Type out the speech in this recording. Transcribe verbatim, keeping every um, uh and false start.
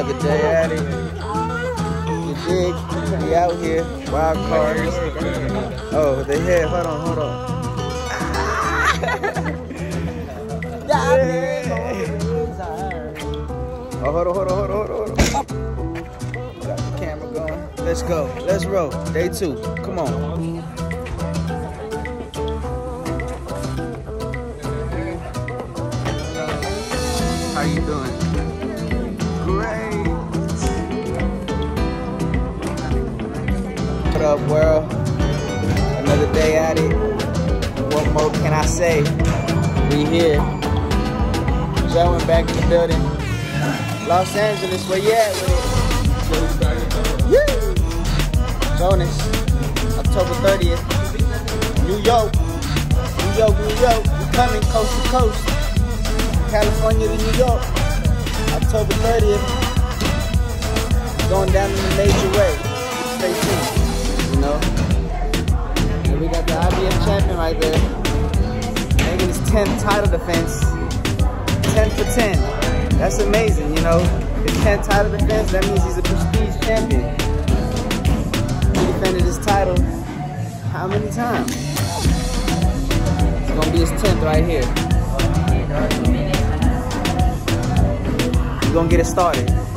Another day at it. You dig? We out here. Wild cards. Oh, the head. Hold on, hold on. Yeah. Oh, hold on, hold on, hold on, hold on, hold on. Got the camera going. Let's go. Let's roll. Day two. Come on. How you doing? Great. What up, world? Another day at it. What more can I say? We here. Joe back in the building. Los Angeles, where you at with it? Woo! Jonas, October thirtieth. New York. New York, New York. We coming coast to coast. California to New York. October thirtieth. Going down in a major way. Stay tuned. You know? And we got the I B F champion right there. Making his tenth title defense. ten for ten. That's amazing, you know. His tenth title defense, that means he's a prestige champion. He defended his title how many times? It's gonna be his tenth right here. We're gonna get it started.